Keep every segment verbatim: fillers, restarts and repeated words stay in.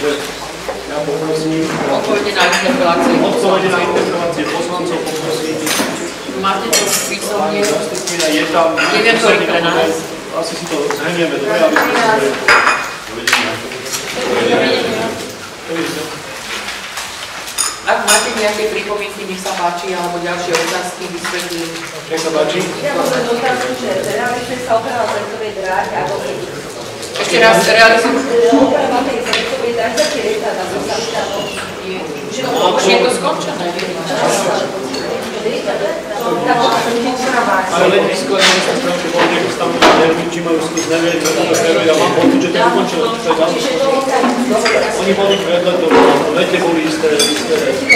Takže ja poprosím... Odpovede na interpelácie. Odpovede na interpelácie poslancov poprosím. Máte to písomne? Je tam... Neviem to pre nás. Asi si to zhrnieme, dobre, aby sme si to... Ak máte nejaké pripomienky, nech sa páči, alebo ďalšie otázky, vysvetlím. Nech sa páči. Ja môžem otázku, že realizuje sa oprava zrejtovej dráhy, alebo ešte raz realizujem. Oprava tej zrejtovej dráhy, taký rejtá na postavčanov. Už je to skončené. Ale letisko je na stránke voľne, ako tam neviem, či majú skús, neviem, ja mám pocit, že to je ukončené. Oni boli pred letom, v lete boli isté reči.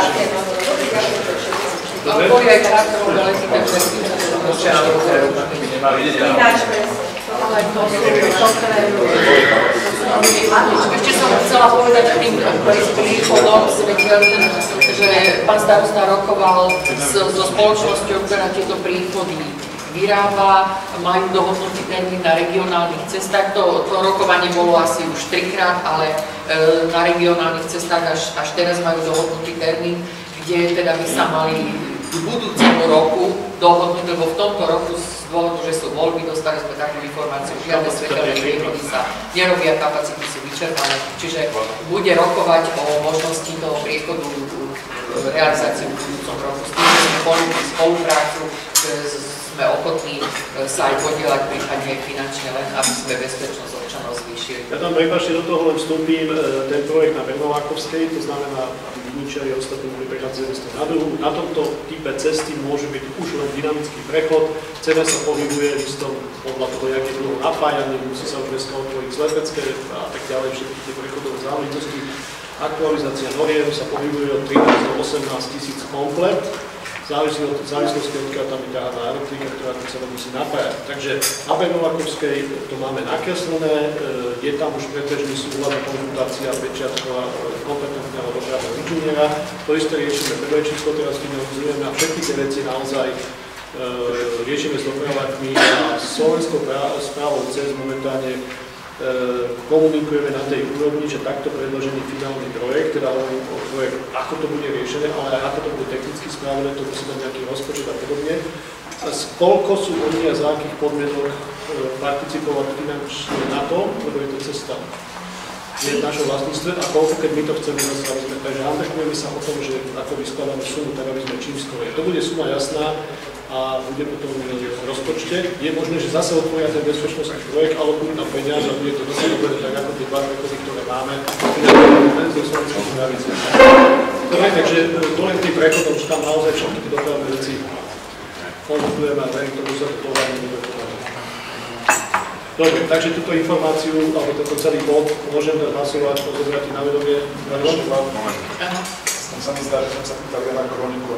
Ale boli aj charakterové lety, takže ešte som chcela povedať tým príchodom svetelným, že pán starosta rokoval so spoločnosťou, ktorá tieto príchody vyrába, majú dohodnutý termín na regionálnych cestách. To, to rokovanie bolo asi už trikrát, ale na regionálnych cestách až, až teraz majú dohodnutý termín, kde teda by sa mali v budúcemu roku dohodnúť, lebo v tomto roku z dôvodu, že sú voľby, dostali sme takú informáciu, žiadne svetelné priechody sa nerobia, kapacity sú vyčerpané, čiže bude rokovať o možnosti toho priechodu realizáciu v budúcom roku. S tým, že sme ponúkli spoluprácu, že sme ochotní sa aj podielať prípadne finančne len, aby sme bezpečnosť občanov zvýšili. Ja tam prepáčte, do toho len vstúpim, ten projekt na Bernovákovskej, to znamená, viničiari ostatní boli prehľad z jednej strany na druhú. Na tomto type cesty môže byť už len dynamický prechod. Cena sa pohybuje listom podľa toho, jak je dlho napájanie, musí sa už dneska otvoriť slepecké a tak ďalej, všetky tie prechodové záležitosti. Aktualizácia noriem sa pohybuje od trinásť do osemnásť tisíc komplet. Závisí od závislosti, odkiaľ tam je ťahaná elektrika, ktorá to celé musí napájať. Takže na Bernovákovskej to máme nakreslené, je tam už prebežný súhľad a konzultácia pečiatková kompetentného dopravného inžiniera. To isté riešime Prevečísko, teraz finalizujeme a všetky tie veci naozaj e, riešime s dopravármi a Slovenskou správou cez momentálne e, komunikujeme na tej úrovni, že takto predložený finálny projekt, teda hovorím o projekt, ako to bude riešené, ale aj ako to bude technicky spravené, to musí mať nejaký rozpočet a podobne. A koľko sú oni a za akých podmienok e, participovať finančne na tom, lebo je to cesta je v našom vlastníctve a koľko, keď my to chceme nastavíme. Takže angažujeme sa o tom, že ako vyskladáme sumu, tak aby sme čím skôr. To bude suma jasná a bude potom v rozpočte. Je možné, že zase otvoria ten bezpečnostný projekt, ale budú tam peniaze a bude to dosť dobre, tak ako tie dva prechody, ktoré máme. Dobre, takže len tým prechodom, že tam naozaj všetky tie dopravné veci konzultujeme a verím tomu, že sa to pohľadne bude povedať. Dobre, takže túto informáciu, alebo tento celý bod, môžem hlasovať o zobrati na vedomie. Som sa mi zdá, že som sa pýtal ja na kroniku.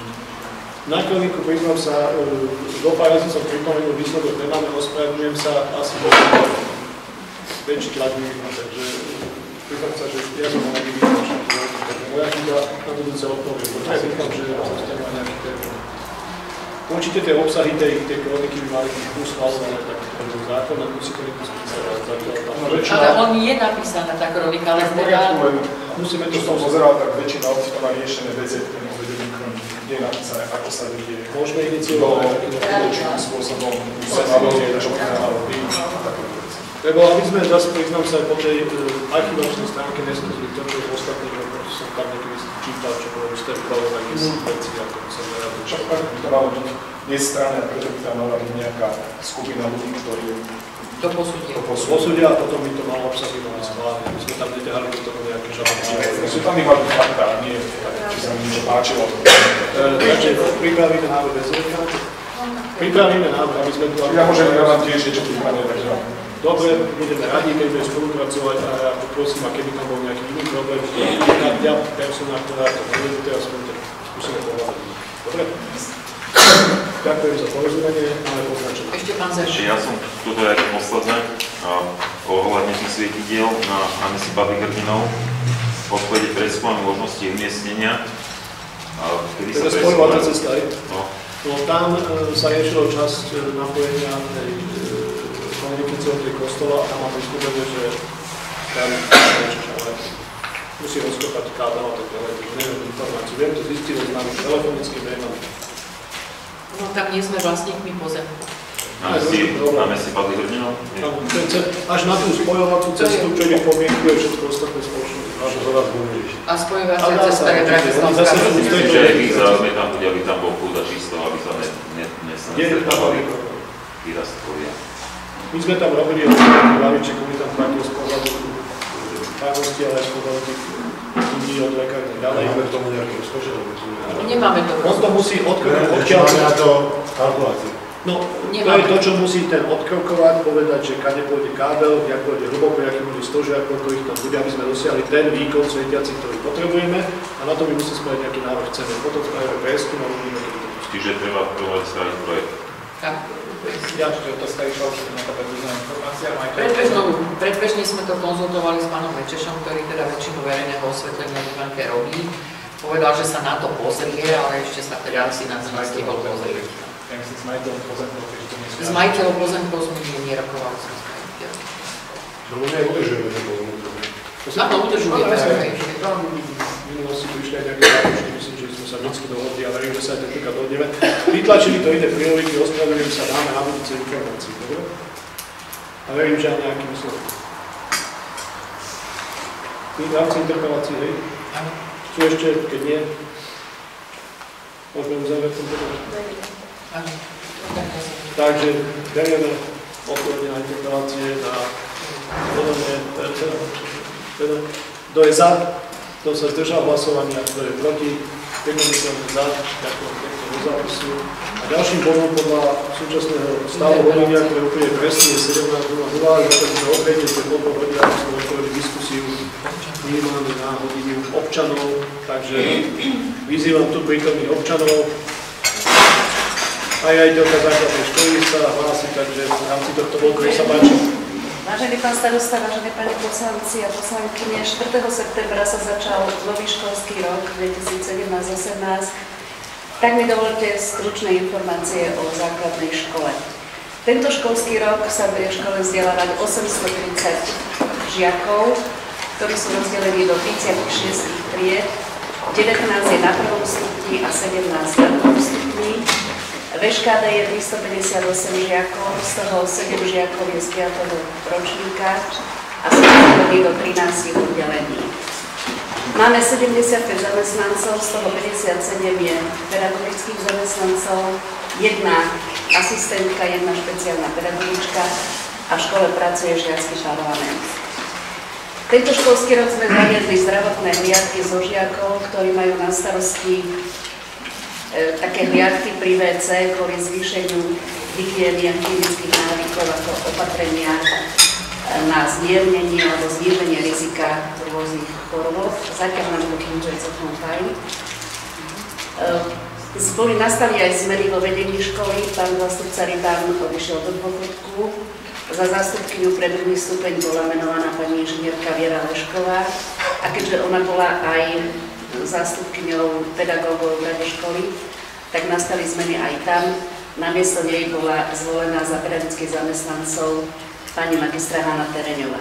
Na kroniku priznám sa, do pár razy som pripomenul výsledok, nemáme, ospravedlňujem sa, asi bol väčší tlak význam, takže priznám sa, že ja som na význam, takže moja chyba na budúce odpoviem, protože ja dúfam, že zostane ma nejaký termín. Určite tie obsahy tej, tej kroniky by mali byť plus schválené tak zákon, a musí to niekto spísať zatiaľ tam. Ale on je napísaná tá kronika, ale teda... Musíme to, čo som pozeral, tak väčšina obcí to má riešené veci, ktorým uvedením kroniky. Kde je napísané, ako sa vedie. Môžeme iniciovať takým spôsobom, sa navodie, čo má robiť a takéto veci. Lebo aby sme zase, priznám sa, po tej archivačnej stránke neskutočne to, čo v ostatných rokoch som tam niekedy čítal, čo bolo ustavovalo také veci, ako by som neradil. Však by to malo byť nestranné, preto by tam mala byť nejaká skupina ľudí, ktorí to posúdia. To posúdia a potom by to malo obsahy veľmi schválne, aby sme tam neťahali do toho nejaké žalobné. Sú tam iba fakta, nie či sa mi niečo páčilo. Takže pripravíme návrh bez zreka. Pripravíme návrh, aby sme tu... Ja môžem vám tiež niečo pripraviť, takže... Dobre, budeme radi, keď budeme spolupracovať a ja poprosím, a keby tam bol nejaký iný problém, ja personál, ktorá to bude teraz skúsime pohľadať. Dobre? Ďakujem za porozumenie, máme poznačenie. Ešte pán Zeš. Ja som toto aj posledné, ohľadne tých svietidiel na námestí Babých Hrdinov, odpovede preskúmame možnosti umiestnenia. Kedy sa preskúmame? Spojovacia cesta, aj? No. No tam e, sa riešilo časť napojenia tej komunikácie od tej kostola a tam mám vyskúbené, že tam niečo, ale Viem to zistiť od známych telefonickým mailom. No tam nie sme vlastníkmi pozemku. Máme si, máme si padli hrdinov? Až na tú spojovacú cestu, čo ich pomienkuje všetko ostatné spoločnosti. A spojovacia cesta je Bratislavská. Myslím, že aj ich záujme tam bude, aby tam bol kľud a čisto, aby sa nestretávali výrastkovia. My sme tam robili od Laviček, my tam platili z pohľadu farnosti, ale aj z pohľadu tých ľudí od lekárne ďalej. Máme k tomu nejaké rozpočet? Nemáme to. On to musí odkrokovať. Máme na to kalkuláciu. No, to je to, čo musí ten odkrokovať, povedať, že kade pôjde kábel, jak pôjde hlboko, aký bude stožiar, koľko ich tam bude, aby sme dosiahli ten výkon svetiaci, ktorý potrebujeme, a na to my musíme spraviť nejaký návrh ceny. Potom spravíme prieskum a uvidíme, kedy to pustí. Čiže treba v prvom rade spraviť projekt. Ja, že to staví šalšie na predbežná informácia. Predbežne sme to konzultovali s pánom Mečešom, ktorý teda väčšinu verejného osvetlenia v banke robí. Povedal, že sa na to pozrie, ale ešte sa teda asi na to nestihol pozrieť. S majiteľom pozemkov, keď to nie S majiteľom pozemkov sme nerokovali sme s majiteľom. No my aj udržujeme ten pozemok. Áno, udržujeme. Tam v minulosti prišli aj nejaké zápočty, myslím, že sme sa vždycky dohodli a verím, že sa aj technika dohodneme. Vytlačili to iné priority, ospravedlňujem sa, dáme na budúce informácie, dobre? A verím, že aj nejaký výsledok. My v rámci interpelácie, hej? Sú ešte, keď nie, môžeme uzavrieť ten problém. Takže berieme odpovedne na interpelácie na podobne, kto je za, kto sa zdržal hlasovania, kto je proti, jednomyselne za, ďakujem pekne do zápisu. A ďalším bodom podľa súčasného stavu hodenia, ktoré úplne presne je sedemnásť nula nula, ale tak sme opäť, že po dvoch hodinách sme otvorili diskusiu minimálne na hodinu občanov, takže vyzývam tu prítomných občanov. Aj riaditeľka základnej školy sa hlási, takže v rámci tohto bodu sa páči. Vážený pán starosta, vážení pani poslanci a poslankyne, štvrtého septembra sa začal nový školský rok dvetisícsedemnásť osemnásť. Tak mi dovolte stručné informácie o základnej škole. Tento školský rok sa bude v škole vzdelávať osemstotridsať žiakov, ktorí sú rozdelení do tridsaťšesť tried, devätnásť je na prvom stupni a sedemnásť na druhom stupni. V vé šká dé je tristopäťdesiatosem žiakov, z toho sedem žiakov je z piateho ročníka a sú rozdelení do trinástich oddelení. Máme sedemdesiatpäť zamestnancov, z toho päťdesiatsedem je pedagogických zamestnancov, jedna asistentka, jedna špeciálna pedagogička a v škole pracuje žiacky parlament. Tento školský rok sme zaviedli zdravotné hliadky zo žiakov, ktorí majú na starosti e, také hliadky pri vé cé kvôli zvýšeniu hygieny a hygienických návykov ako opatrenia na zmiernenie alebo zníženie rizika rôznych chorôb. Zatiaľ nám to funguje celkom fajn. E, boli nastali aj zmeny vo vedení školy. Pán zástupca Rybán odišiel do dôchodku. Za zástupkyňu pre druhý stupeň bola menovaná pani inžinierka Viera Lešková a keďže ona bola aj zástupkyňou pedagógov v rade školy, tak nastali zmeny aj tam. Namiesto nej bola zvolená za pedagogických zamestnancov pani magistra Hanna Tereňová.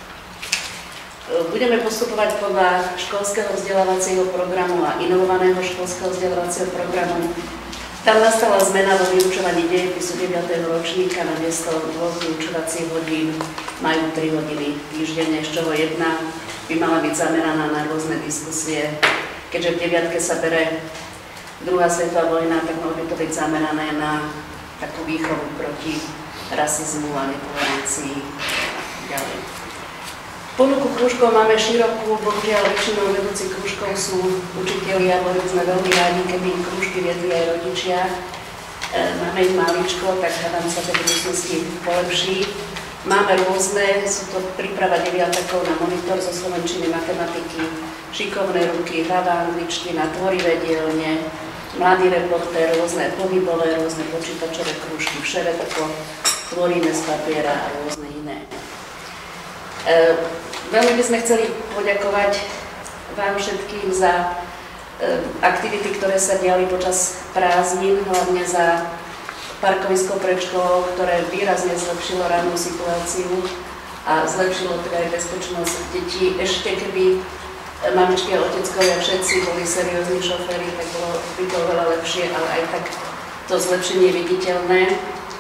Budeme postupovať podľa školského vzdelávacieho programu a inovovaného školského vzdelávacieho programu. Tam nastala zmena vo vyučovaní dejepisu deviateho ročníka, na miesto dvoch vyučovacích hodín majú tri hodiny týždenne, z čoho jedna by mala byť zameraná na rôzne diskusie. Keďže v deviatke sa bere druhá svetová vojna, tak malo by to byť zamerané na takú výchovu proti rasizmu a netolerancii ďalej. Ponuku krúžkov máme širokú, bohužiaľ väčšinou vedúci krúžkov sú učitelia, boli sme veľmi rádi, keby krúžky viedli aj rodičia. E, máme ich maličko, tak hádam sa tej budúcnosti polepší. Máme rôzne, sú to príprava deviatakov na monitor zo slovenčiny, matematiky, šikovné ruky, hlava angličtina, tvorivé dielne, mladý reportér, rôzne pohybové, rôzne počítačové krúžky, všetko, tvoríme z papiera a rôzne iné. E, veľmi by sme chceli poďakovať vám všetkým za e, aktivity, ktoré sa diali počas prázdnin, hlavne za parkovisko pred školou, ktoré výrazne zlepšilo rannú situáciu a zlepšilo teda aj bezpečnosť detí. Ešte keby mamičky a oteckovia všetci boli seriózni šoféri, tak bolo, by bolo veľa lepšie, ale aj tak to zlepšenie je viditeľné. E,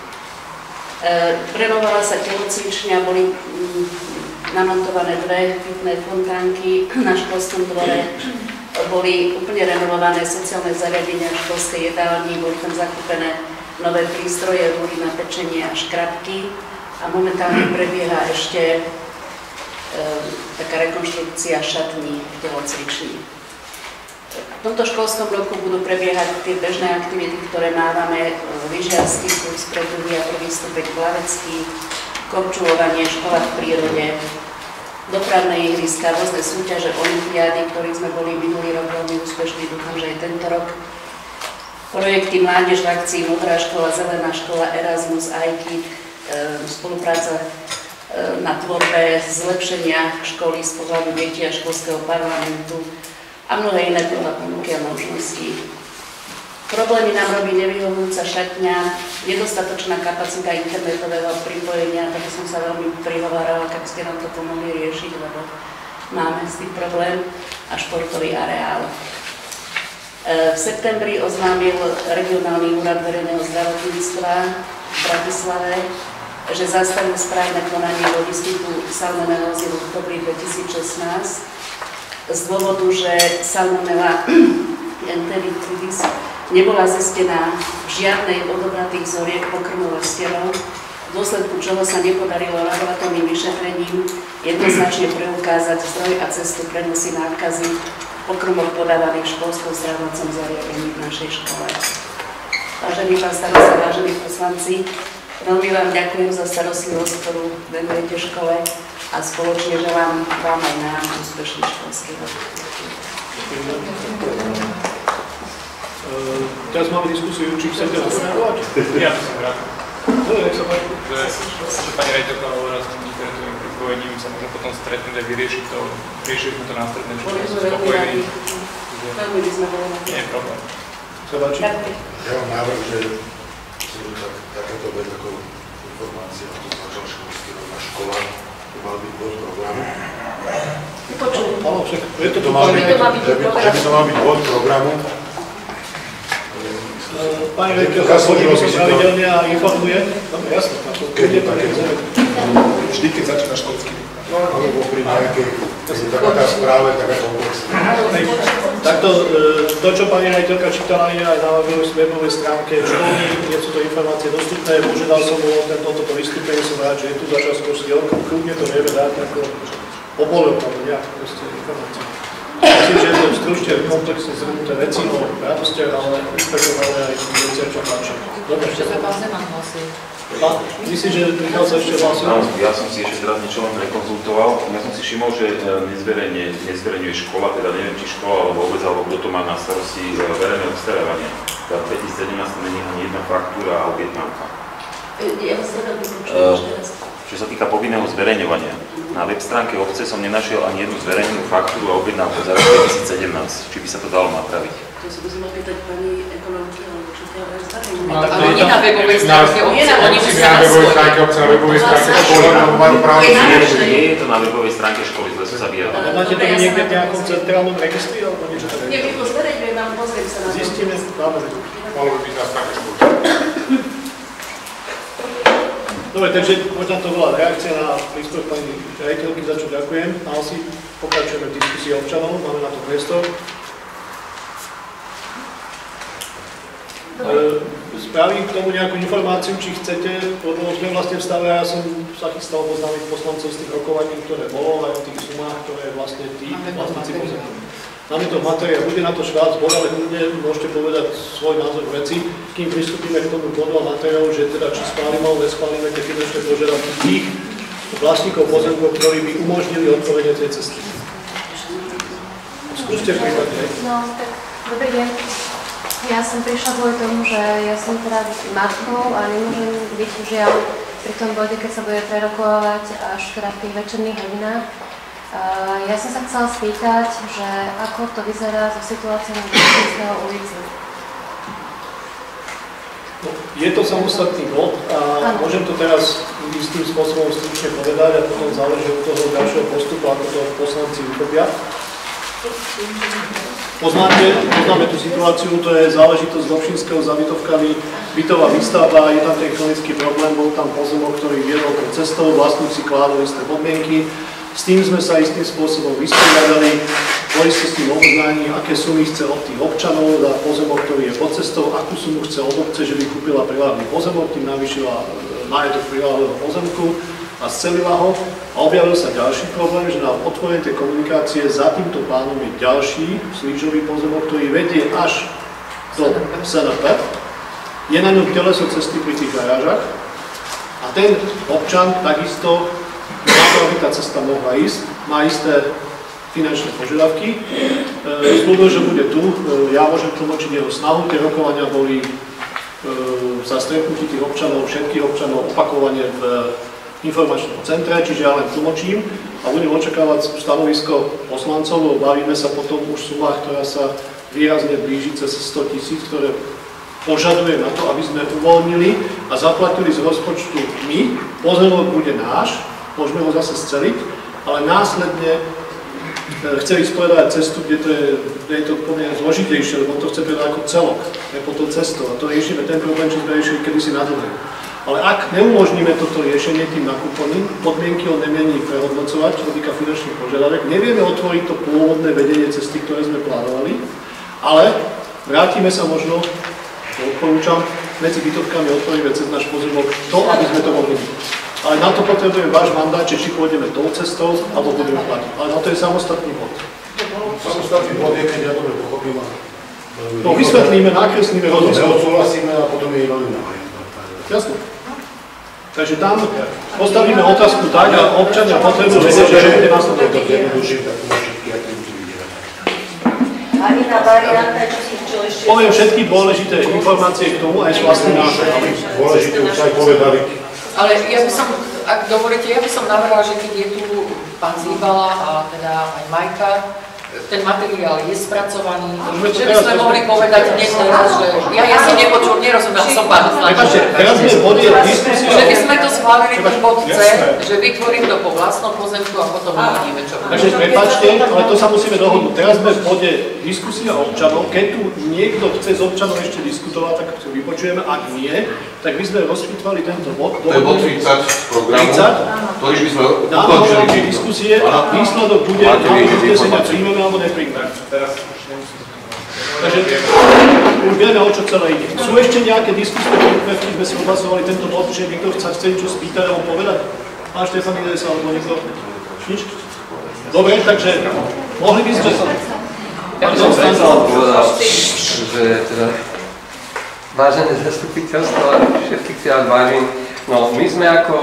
Renovala sa telocvičňa, boli mm, namontované dve pitné fontánky na školskom dvore, boli úplne renovované sociálne zariadenia v školskej jedálni, boli tam zakúpené nové prístroje, rúry na pečenie a škrabky a momentálne prebieha ešte taká rekonštrukcia šatní v telocvični. V tomto školskom roku budú prebiehať tie bežné aktivity, ktoré mávame, lyžiarsky kurz pre druhý a prvý stupeň plavecký, korčulovanie, škola v prírode, dopravné ihriska, rôzne súťaže, olympiády, ktorých sme boli minulý rok veľmi úspešní, dúfam, že aj tento rok. Projekty Mládež v akcii, Modrá škola, Zelená škola, Erasmus, iKid, spolupráca na tvorbe zlepšenia školy z pohľadu detí a školského parlamentu a mnohé iné podľa ponuky a možností. Problémy nám robí nevyhovujúca šatňa, nedostatočná kapacita internetového pripojenia, tak som sa veľmi prihovárala, keby ste nám to pomohli riešiť, lebo máme s tým problém, a športový areál. V septembri oznámil Regionálny úrad verejného zdravotníctva v Bratislave, že zastavil správne konanie logistiku salmonelózy v oktobri dvetisícšestnásť z dôvodu, že salmonella enteritidis nebola zistená v žiadnej odobratých vzoriek pokrmových stierov, v dôsledku čoho sa nepodarilo laboratórnym vyšetrením jednoznačne preukázať zdroj a cestu prenosy nákazy pokrmov podávaných v školskom zdravotnom zariadení v našej škole. Vážený pán starosta, vážení poslanci, veľmi vám ďakujem za starostlivosť, ktorú venujete škole a spoločne želám vám aj nám úspešný školský rok. Teraz máme diskusiu, či chcete rozprávať? Ja som rád. Dobre, nech sa páči. Že pani rejiteľka hovorila s tým internetovým pripojením, sa môžeme potom stretnúť a vyriešiť to. Riešili sme to na strednej škole, Boli som sme veľmi spokojný. radi. Veľmi by sme boli radi. Nie je problém. Sa páči? Ja mám návrh, že tak, takáto vec ako informácia, o tom začal školský rok na škola, to mal byť bod programu. Vypočujem. Áno, však je to tu mal pani byť, to má byť že by, že by to mal byť bod programu. Pani rejiteľka chodí o tom pravidelne a informuje. Dobre, jasne, na to Keď je to také, Vždy, keď začína školský rok. alebo pri nejakej, taká tá správe, taká komplexná. Takto, to, čo pani rejiteľka čítala, je aj na webovej stránke školy, kde sú to informácie dostupné. Požiadal som bolo tento toto vystúpenie, som rád, že je tu začal školský rok, kľudne to vieme dať ako obolok, alebo nejak proste informácie. Myslím, že je to stručne komplexne zhrnuté veci o radostiach, ale inšpektovali aj veciach, čo páči. Dobre, Ešte sa pán Zeman hlasí. Pán, myslím, že Michal sa ešte hlasí. Áno, ja som si ešte teraz niečo len rekonzultoval. Ja som si všimol, že nezverejňuje škola, teda neviem, či škola, alebo vôbec, alebo kto to má na starosti verejné obstarávanie. Teda v dvetisícsedemnásť není ani jedna faktúra a objednávka. Ja vás teda vypočujem ešte raz. Čo sa týka povinného zverejňovania, na web stránke obce som nenašiel ani jednu zverejnenú faktúru a objednávku za rok dvetisícsedemnásť. Či by sa to dalo napraviť? To sa musím opýtať pani ekonomky, alebo čo to je zverejné. Ale nie na webovej stránke obce, oni musia Na na webovej svoj. stránke obce, na webovej stránke školy, lebo majú právo To je si naše. Nie je to na webovej stránke školy, zle som sa vyjadril. A máte to niekde v nejakom centrálnom registri, alebo niečo také? Nie, my to zverejňujem, vám pozriem sa na to. Zistíme, dáme. Malo by byť na stránke školy. Dobre, takže možno to bola reakcia na príspevok pani rejiteľky, za čo ďakujem. A asi pokračujeme v diskusii občanov, máme na to priestor. Spravím k tomu nejakú informáciu, či chcete, lebo sme vlastne v stave, ja som sa chystal poznámiť poslancov z tých rokovaní, ktoré bolo, aj v tých sumách, ktoré vlastne tí vlastníci pozemkov. Máme to v materiáli, bude na to švác bod, ale kľudne môžete povedať svoj názor veci, kým pristúpime k tomu bodu a materiálu, že teda či schválime alebo neschválime tie finančné požiadavky tých vlastníkov pozemkov, ktorí by umožnili odpovedenie tej cesty. Skúste prípadne. No, tak dobrý deň. Ja som prišla kvôli tomu, že ja som teda matkou a nemôžem byť žiaľ pri tom bode, keď sa bude prerokovať až teda v tých večerných hodinách. Uh, ja som sa chcela spýtať, že ako to vyzerá so situáciou na Bratislava ulici. No, je to samostatný bod a ano. Môžem to teraz istým spôsobom stručne povedať a potom záleží od toho ďalšieho postupu, ako to poslanci uchopia. Poznáte, poznáme tú situáciu, to je záležitosť Dobšinského za bytovkami, bytová výstavba, je tam technický problém, bol tam pozemok, ktorý viedol pod cestou, vlastníci kládol isté podmienky. S tým sme sa istým spôsobom vysporiadali, boli ste s tým oboznáni, aké sumy chce od tých občanov za pozemok, ktorý je pod cestou, akú sumu chce od obce, že by kúpila privátny pozemok, tým navýšila majetok privátneho pozemku a scelila ho. A objavil sa ďalší problém, že na otvorenie tej komunikácie za týmto plánom je ďalší slížový pozemok, ktorý vedie až do es en pé. Je na ňom teleso cesty pri tých garážach a ten občan takisto, na to, aby tá cesta mohla ísť, má isté finančné požiadavky. Zľudol, že bude tu, ja môžem tlmočiť jeho snahu, tie rokovania boli za stretnutí tých občanov, všetkých občanov opakovane v informačnom centre, čiže ja len tlmočím a budem očakávať stanovisko poslancov, lebo bavíme sa potom už v sumách, ktorá sa výrazne blíži cez sto tisíc, ktoré požaduje na to, aby sme uvoľnili a zaplatili z rozpočtu my. Pozemok bude náš, môžeme ho zase sceliť, ale následne chce vysporiadať cestu, kde to je, kde je to pomerne zložitejšie, lebo to chce povedať ako celok, ne po to cestou. A to riešime ten problém, čo sme riešili kedysi na dlhé. Ale ak neumožníme toto riešenie tým nakúpením, podmienky on nemieni prehodnocovať, čo sa týka finančných požiadavek, nevieme otvoriť to pôvodné vedenie cesty, ktoré sme plánovali, ale vrátime sa možno, to odporúčam, medzi bytovkami otvoríme cez náš pozemok to, aby sme to mohli. Ale na to potrebujeme váš mandát, či pôjdeme tou cestou, alebo budeme platiť. Ale na to je samostatný bod. Samostatný bod je, keď ja dobre pochopím. No vysvetlíme, nakreslíme, rozhodneme. Neodsúhlasíme a potom je rovina. Jasne. Takže tam postavíme otázku tak a občania potrebujú vedieť, že bude následovať. A iná varianta, čo si chcel ešte... Poviem všetky dôležité informácie k tomu, aj s vlastným nášom. Dôležité už aj povedali. Ale ja by som, ak dovolíte, ja by som navrhala, že keď je tu pán Zíbala a teda aj Majka, ten materiál je spracovaný, že by sme mohli povedať dnes teraz, že ja, ja som nepočul, nerozumel som pán Prepačte, teraz sme v bode diskusie. Že by sme to schválili ten bod C, že vytvorím to po vlastnom pozemku a potom uvidíme, čo. Takže prepačte, ale to sa musíme dohodnúť. Teraz sme v bode diskusia občanov. Keď tu niekto chce s občanom ešte diskutovať, tak to vypočujeme. Ak nie, tak by sme rozpitvali tento bod. To je bod tridsať z programu, ktorý by sme ukončili tie diskusie a výsledok bude, návrh uznesenia príjmeme alebo nepríjmeme. Takže už vieme, o čo celé ide. Sú ešte nejaké diskusie, ktoré sme si odhlasovali tento bod, že niekto sa chce niečo spýtať alebo povedať? Pán Štefanides alebo niekto? Nič? Dobre, takže mohli by sme sa... Ja by som chcel povedať, že teda vážené zastupiteľstvo a všetkých si vás vážim. No, my sme ako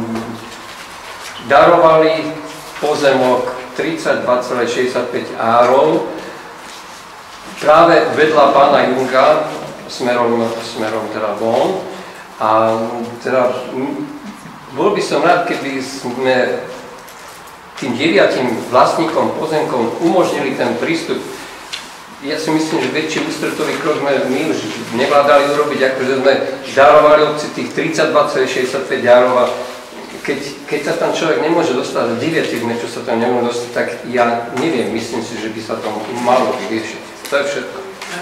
darovali pozemok tridsaťdva celá šesťdesiatpäť árov práve vedľa pána Junga smerom, smerom teda von. A teda bol by som rád, keby sme tým deviatim vlastníkom pozemkom umožnili ten prístup. Ja si myslím, že väčší ústretový krok sme my už nevládali urobiť, akože sme darovali obci tých tridsaťdva celá šesťdesiatpäť árov a keď, keď sa tam človek nemôže dostať, deviatich, čo sa tam nemôže dostať, tak ja neviem, myslím si, že by sa to malo vyriešiť. To je všetko.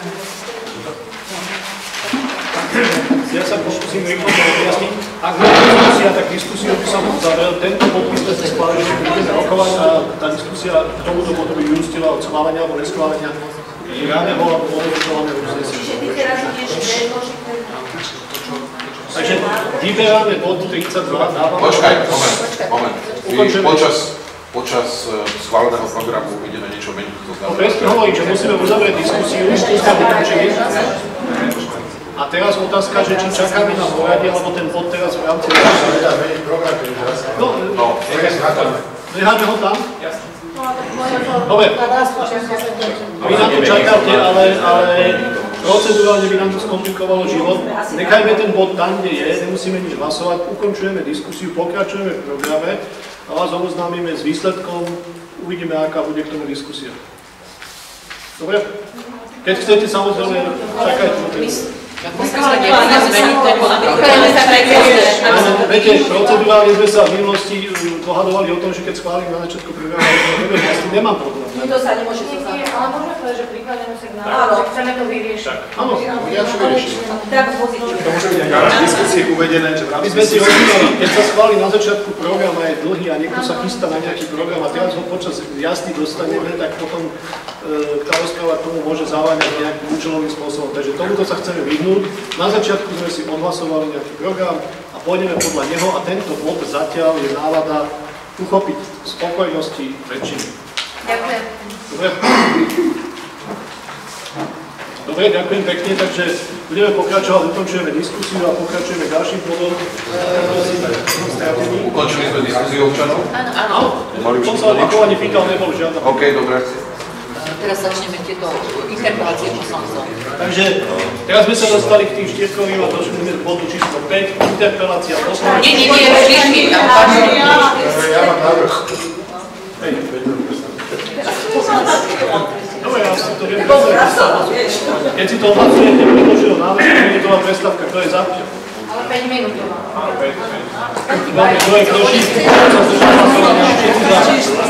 Ja sa pokúsim rýchlo to objasniť. Ak bude diskusia, tak diskusiu by som zavrel. Tento podpis sme sa schválili, že budeme rokovať a tá diskusia k tomuto bodu by vyústila od schválenia alebo neschválenia reálneho alebo modifikovaného uznesenia. Čiže ty teraz ideš predložiť. Takže vyberáme bod tridsaťdva. Počkaj, moment, moment. My počas, počas schváleného programu ideme niečo meniť. No presne hovorím, že musíme uzavrieť diskusiu, skúsme ukončiť. A teraz otázka, že či čakáme na poradie, alebo ten bod teraz v rámci... No, no, necháme ho tam? Dobre. Vy na to čakáte, ale, ale procedurálne by nám to skomplikovalo život. Nechajme ten bod tam, kde je, nemusíme nič hlasovať, ukončujeme diskusiu, pokračujeme v programe a vás oboznámime s výsledkom, uvidíme, aká bude k tomu diskusia. Dobre? Keď chcete, samozrejme, čakajte. Viete, procedurálne sme sa v minulosti dohadovali o tom, že keď schválime na začiatku programu, ja s tým nemám problém. To sa nemôže Nie, sa nie, ale môžeme povedať, že prikladneme sa k Áno. návrhu, že chceme to vyriešiť. Áno, ja čo vyriešim. Tak pozitívne. To môže byť aj v diskusii uvedené, že v My rámci sme si rozumeli, keď sa schváli na začiatku program a je dlhý a niekto sa chystá na nejaký program a teraz ho počas jazdy dostaneme, tak potom e, tá rozpráva k tomu môže zaváňať nejakým účelovým spôsobom. Takže tomuto sa chceme vyhnúť. Na začiatku sme si odhlasovali nejaký program a pôjdeme podľa neho a tento bod zatiaľ je nálada uchopiť spokojnosti väčšiny. Ďakujem. Dobre? Dobre, ďakujem pekne, takže budeme pokračovať, ukončujeme diskusiu a pokračujeme ďalším bodom. Ukončili sme diskusiu občanov? Áno, áno. Som sa opakovane pýtal, nebol žiadna. OK, dobre. Teraz začneme tieto interpelácie, čo som chcel. Takže teraz sme sa dostali k tým štyrkovým a došli sme k bodu číslo päť, interpelácia poslancov. Nie, nie, nie, prišli. Ja mám návrh. Hej. Dobre, ja si to viem predstaviť. Keď si to odhlasujete, predložil návrh, minútová prestávka, kto je za? Ale päť minút to má. Áno, päť minút. Dobre, kto je proti? Kto sa zdržal hlasovania? Všetci za.